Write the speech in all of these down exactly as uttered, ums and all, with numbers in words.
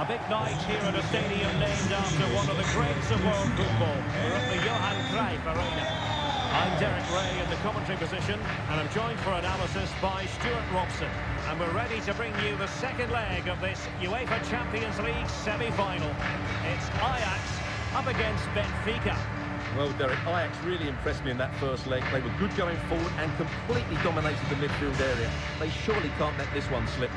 big night here at a stadium named after one of the greats of world football. We're at the Johan Cruyff Arena. I'm Derek Ray in the commentary position, and I'm joined for analysis by Stuart Robson. And we're ready to bring you the second leg of this UEFA Champions League semi-final. It's Ajax up against Benfica. Well, Derek, Ajax really impressed me in that first leg. They were good going forward and completely dominated the midfield area. They surely can't let this one slip.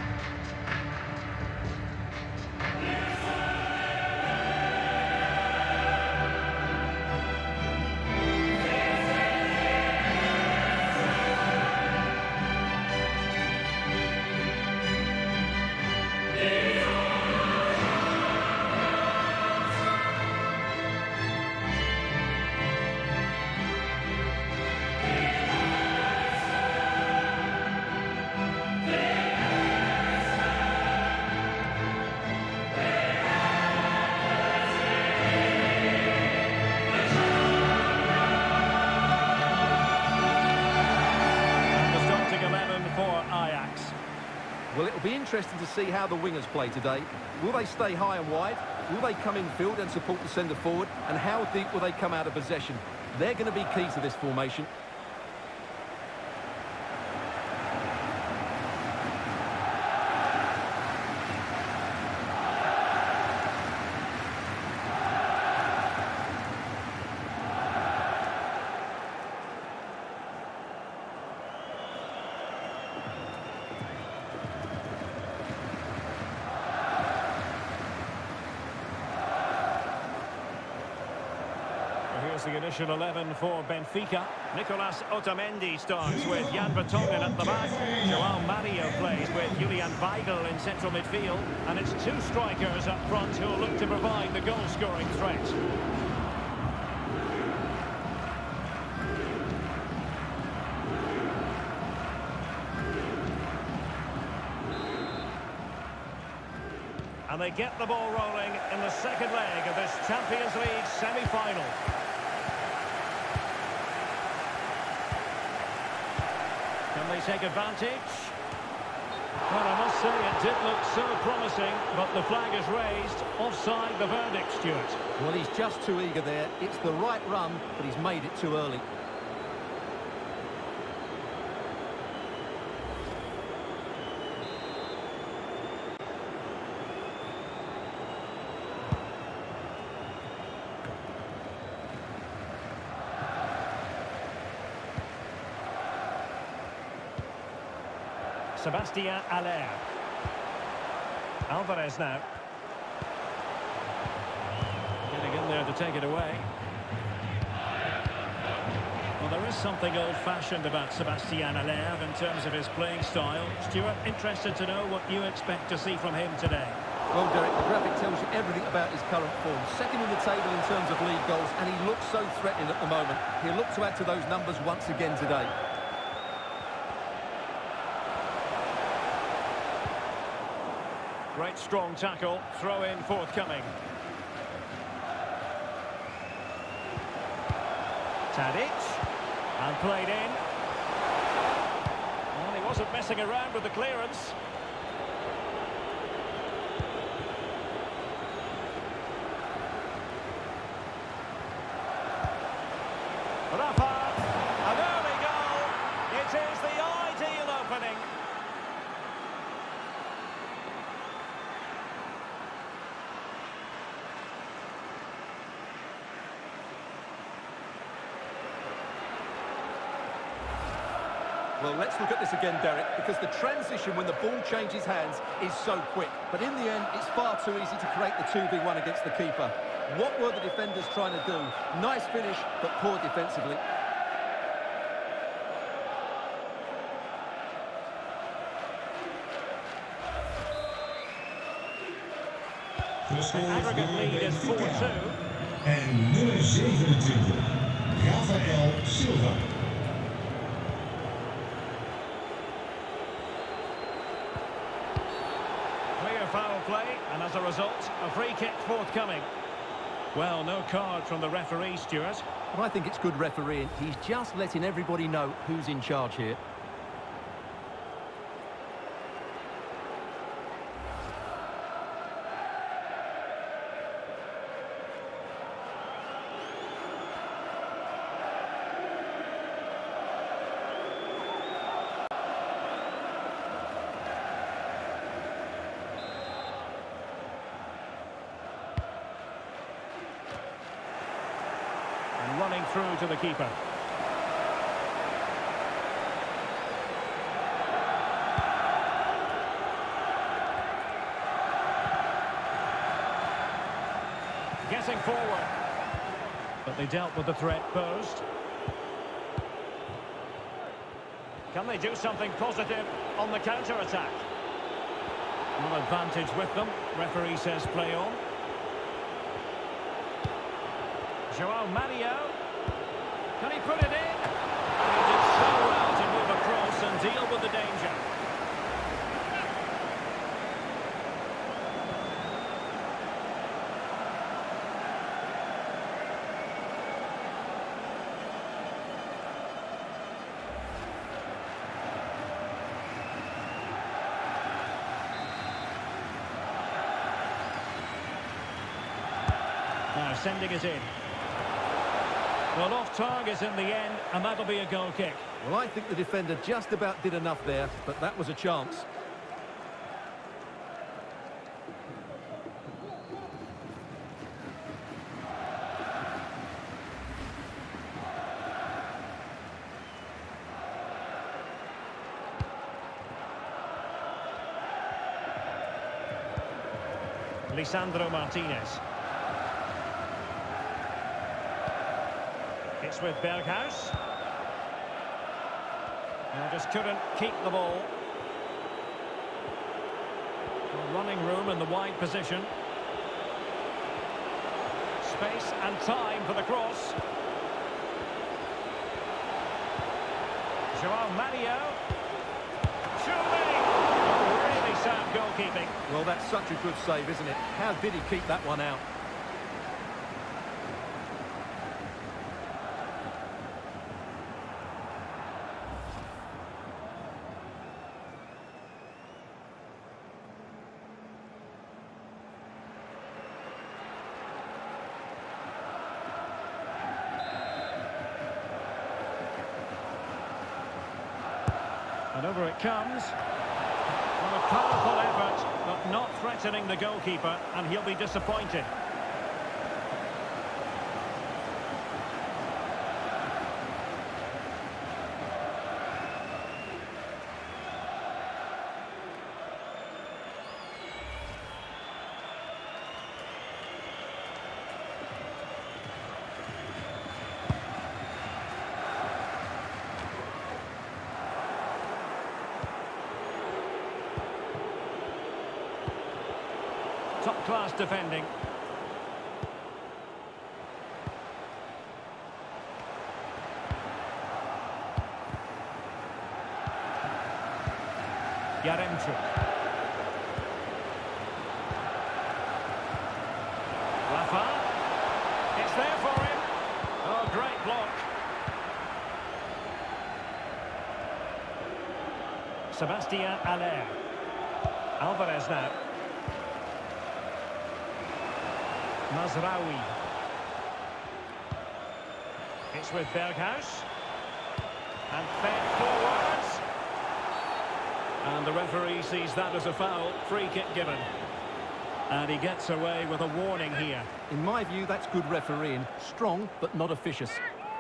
Well, it'll be interesting to see how the wingers play today. Will they stay high and wide? Will they come in field and support the centre forward? And how deep will they come out of possession? They're going to be key to this formation. Here's the initial eleven for Benfica. Nicolas Otamendi starts with Jan Vertonghen at the back. João Mario plays with Julian Weigl in central midfield. And it's two strikers up front who will look to provide the goal-scoring threat. And they get the ball rolling in the second leg of this Champions League semi-final. Can they take advantage? Well, I must say it did look so promising, but the flag is raised. Offside the verdict, Stuart. Well, he's just too eager there. It's the right run, but he's made it too early. Sébastien Haller. Alvarez now. Getting in there to take it away. Well, there is something old-fashioned about Sébastien Haller in terms of his playing style. Stuart, interested to know what you expect to see from him today. Well, Derek, the graphic tells you everything about his current form. Second in the table in terms of league goals, and he looks so threatening at the moment. He'll look to add to those numbers once again today. Great strong tackle, throw in forthcoming. Tadic, and played in. Well, he wasn't messing around with the clearance. Rafa, an early goal. It is the ideal opening. Well, let's look at this again, Derek, because the transition when the ball changes hands is so quick. But in the end, it's far too easy to create the two v one against the keeper. What were the defenders trying to do? Nice finish, but poor defensively. The aggregate lead is four two. En nummer zevenentwintig, Rafael Silva. Foul play, and as a result, a free kick forthcoming. Well, no card from the referee, Stuart. But I think it's good refereeing. He's just letting everybody know who's in charge here. through to the keeper. Getting forward. But they dealt with the threat posed. Can they do something positive on the counter-attack? No advantage with them. Referee says play on. Joao Mario. Can he put it in? And he did so well to move across and deal with the danger. Now sending it in. Well, off target in the end, and that'll be a goal kick. Well, I think the defender just about did enough there, but that was a chance. Lisandro Martinez. It's with Berghuis. And just couldn't keep the ball. Well, running room in the wide position. Space and time for the cross. Joao Mario. Surely! Oh, really sound goalkeeping. Well, that's such a good save, isn't it? How did he keep that one out? And over it comes. Well, a powerful effort, but not threatening the goalkeeper, and he'll be disappointed. Top-class defending. Yaremchuk. Rafa. It's there for him. Oh, great block. Sebastian Haller. Alvarez now. Mazraoui. It's with Berghuis. And fed forwards. And the referee sees that as a foul. Free kick given. And he gets away with a warning here. In my view, that's good refereeing. Strong, but not officious.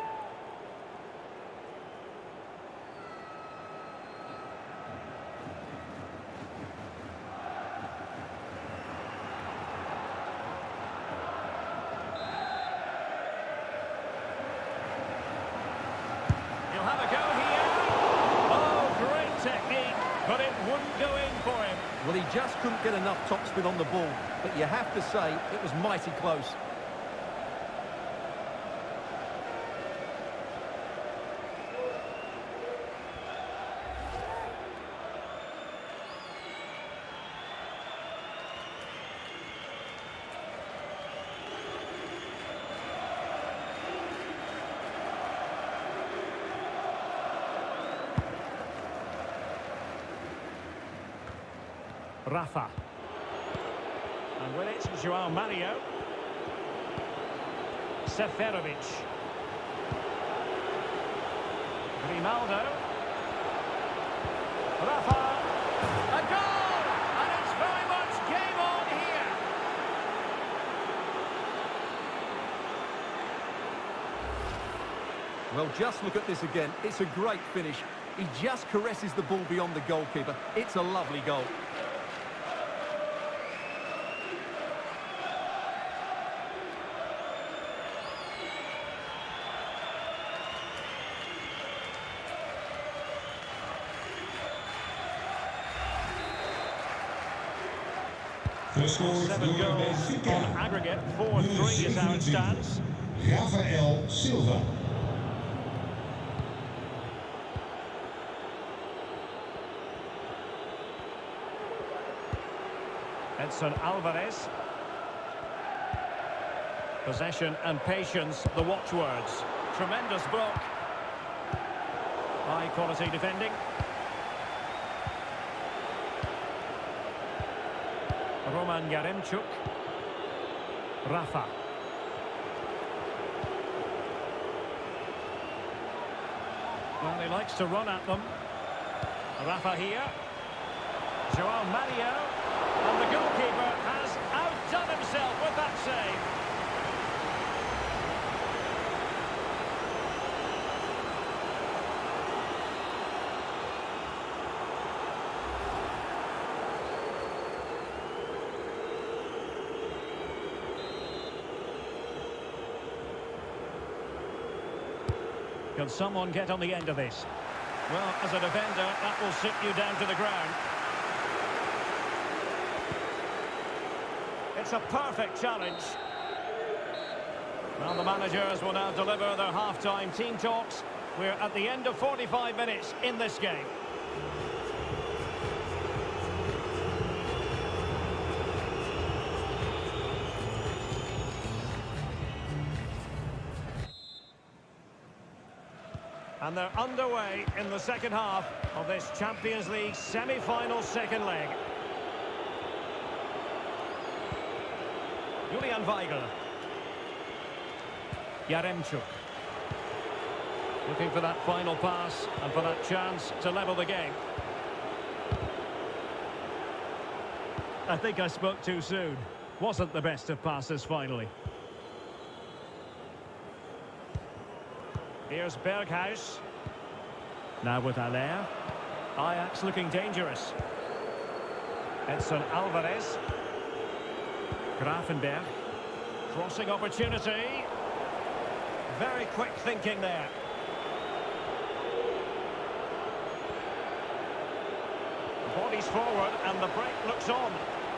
He'll have a go here. Oh, great technique, but it wouldn't go in for him. Well, he just couldn't get enough topspin on the ball, but you have to say it was mighty close. Rafa. And with it, Joao Mario. Seferovic. Grimaldo. Rafa. A goal! And it's very much game on here. Well, just look at this again. It's a great finish. He just caresses the ball beyond the goalkeeper. It's a lovely goal. Seven goals on aggregate, four three is how it stands. Rafael Silva. Edson Alvarez. Possession and patience, the watchwords. Tremendous block. High quality defending. Roman Yaremchuk. Rafa. Well, he likes to run at them. Rafa here. Joao Mario. And the goalkeeper has outdone himself with that save. Can someone get on the end of this? Well, as a defender, that will sit you down to the ground. It's a perfect challenge. Well, the managers will now deliver their half-time team talks. We're at the end of forty-five minutes in this game. And they're underway in the second half of this Champions League semi-final second leg. Julian Weigl. Yaremchuk. Looking for that final pass and for that chance to level the game. I think I spoke too soon. Wasn't the best of passes finally. Here's Berghuis. Now with Allaire. Ajax looking dangerous. Edson Alvarez. Gravenberch. Crossing opportunity. Very quick thinking there. Bodies forward and the break looks on.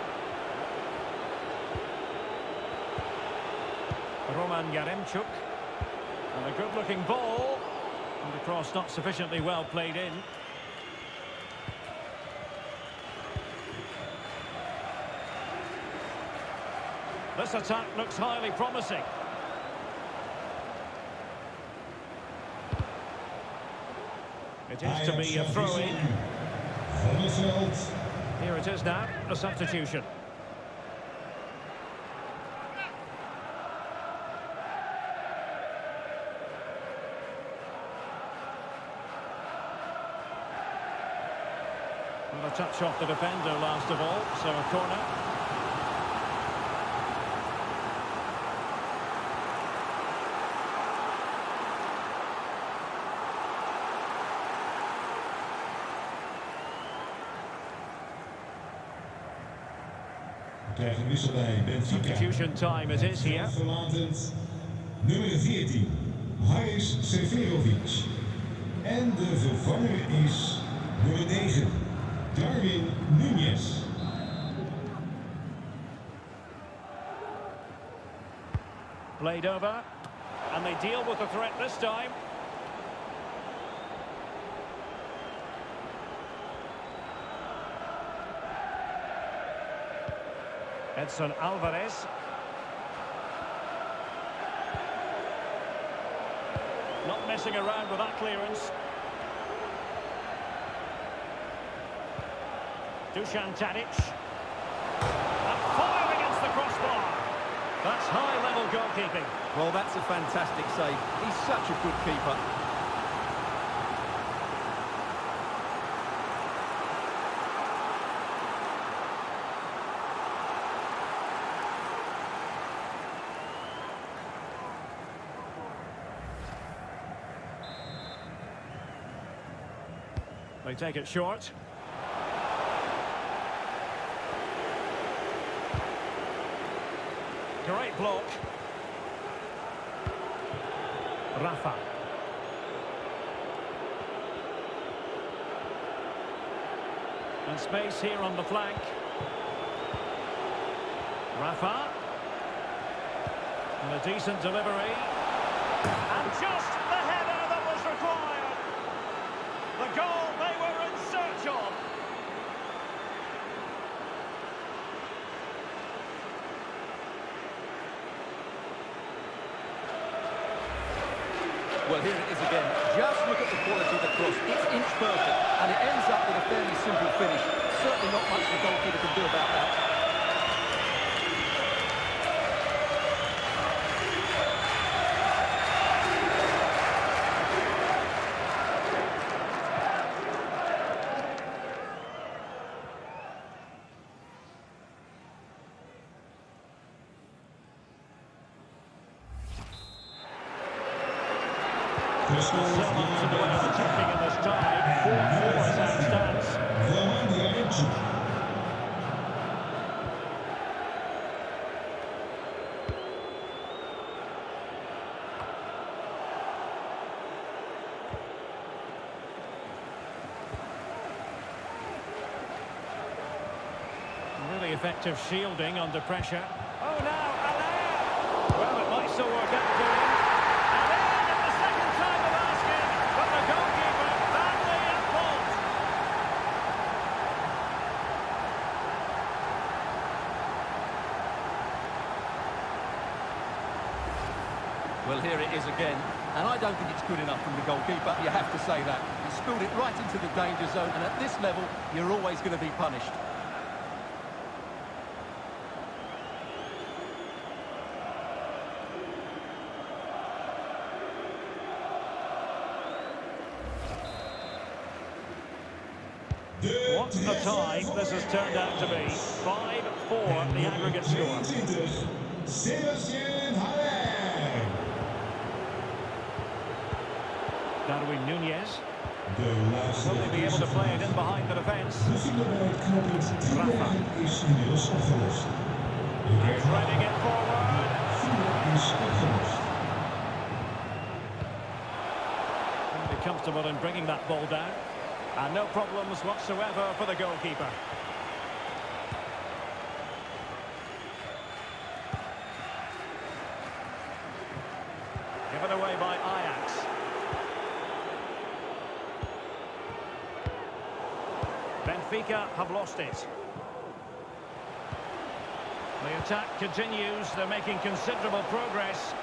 Roman Yaremchuk. And a good-looking ball. And the cross not sufficiently well played in. This attack looks highly promising. It is to be a throw-in. Here it is now, a substitution. Well, a touch off the defender last of all, so a corner. Krijgen wissel bij Benfica. Substitution time it is here. Verlatend nummer veertien, Haris Seferovic. En de vervanger is nummer negen, Darwin Núñez. Played over, and they deal with the threat this time. Edson Alvarez. Not messing around with that clearance. Dusan Tadic. And fired against the crossbar. That's high-level goalkeeping. Well, that's a fantastic save. He's such a good keeper. They take it short. Great block. Rafa. And space here on the flank. Rafa. And a decent delivery. And just the header that was required. The goal they were in search of. Well, here it is again. Just look at the quality of the cross. It's inch perfect, and it ends up with a fairly simple finish. Certainly not much the goalkeeper can do about that. So much in the way of attacking in this tie. four four as that stands. Really effective shielding under pressure. Oh, now, Allaire! Well, it might still work out for him. Well, here it is again, and I don't think it's good enough from the goalkeeper, you have to say that. He spilled it right into the danger zone, and at this level, you're always going to be punished. What a tie this has turned out to be. five four, the aggregate score. Sebastian Haller. Darwin Nunez. De laatste Will they be able to play it in behind the defence? De file bij het knooppunt Tienbergen is inmiddels opgelost. He's running it forward. File is opgelost. Be comfortable in bringing that ball down. And no problems whatsoever for the goalkeeper. Given away by Ajax. Benfica have lost it. The attack continues. They're making considerable progress.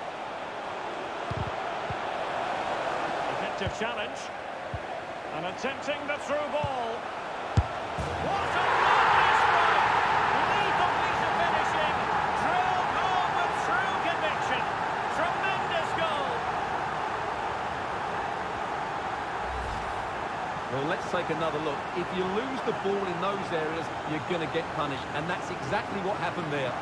Effective challenge. And attempting the through ball. What a lovely strike! Lethal piece of finishing. Drilled home with true conviction. Tremendous goal. Well, let's take another look. If you lose the ball in those areas, you're going to get punished, and that's exactly what happened there.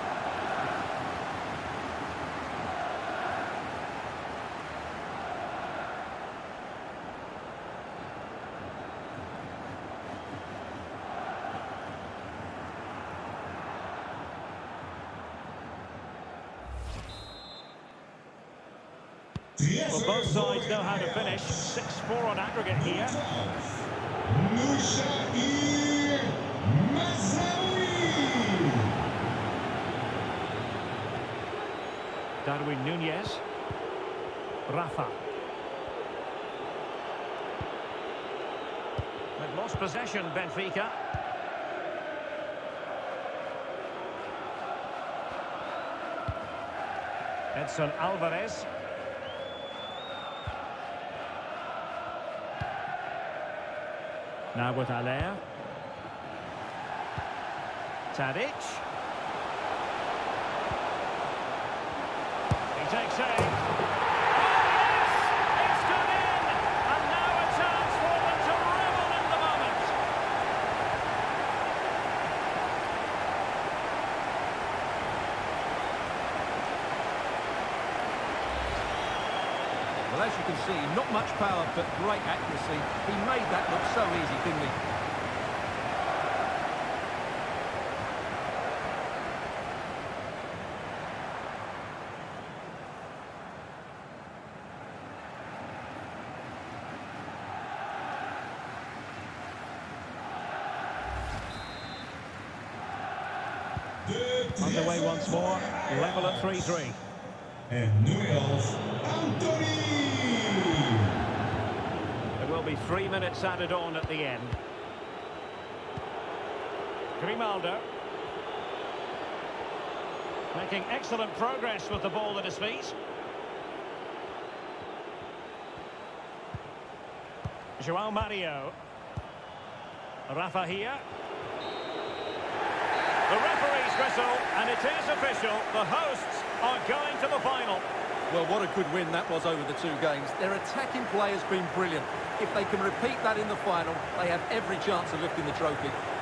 Well, both sides know how to finish. six four on aggregate here. Mousaïr Mazraoui. Darwin Nunez. Rafa. They've lost possession, Benfica. Edson Alvarez. Now with Allaire. Tadic. He takes aim. Oh, yes! It's gone in! And now a chance for them to revel in the moment. Well, as you can see, not much power, but great accuracy. He made that look so easy, didn't he? Underway once more, level at three three. En nummer elf, Anthony. There will be three minutes added on at the end. Grimaldo. Making excellent progress with the ball at his feet. João Mario. Rafa here. The referee's whistle, and it is official. The hosts are going to the final. Well, what a good win that was over the two games. Their attacking play has been brilliant. If they can repeat that in the final, they have every chance of lifting the trophy.